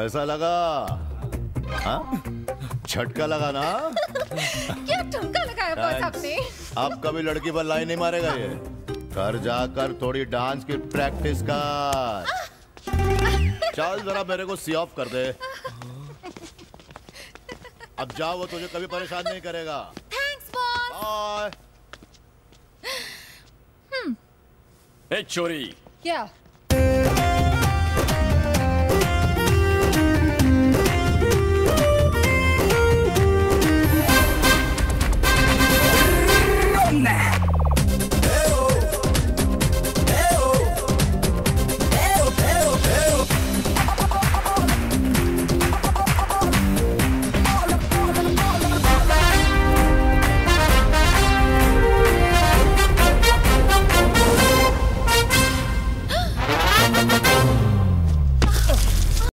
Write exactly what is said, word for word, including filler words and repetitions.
कैसा लगा? हाँ? झटका लगा ना? क्या ठुमका लगाया बॉस आपने? अब कभी लड़की पर लाइन नहीं मारेगा ये। घर जाकर थोड़ी डांस की प्रैक्टिस कर। चल जरा मेरे को सी ऑफ कर दे। अब जाओ, वो तुझे कभी परेशान नहीं करेगा। Thanks boss. बाय। ए चोरी, क्या?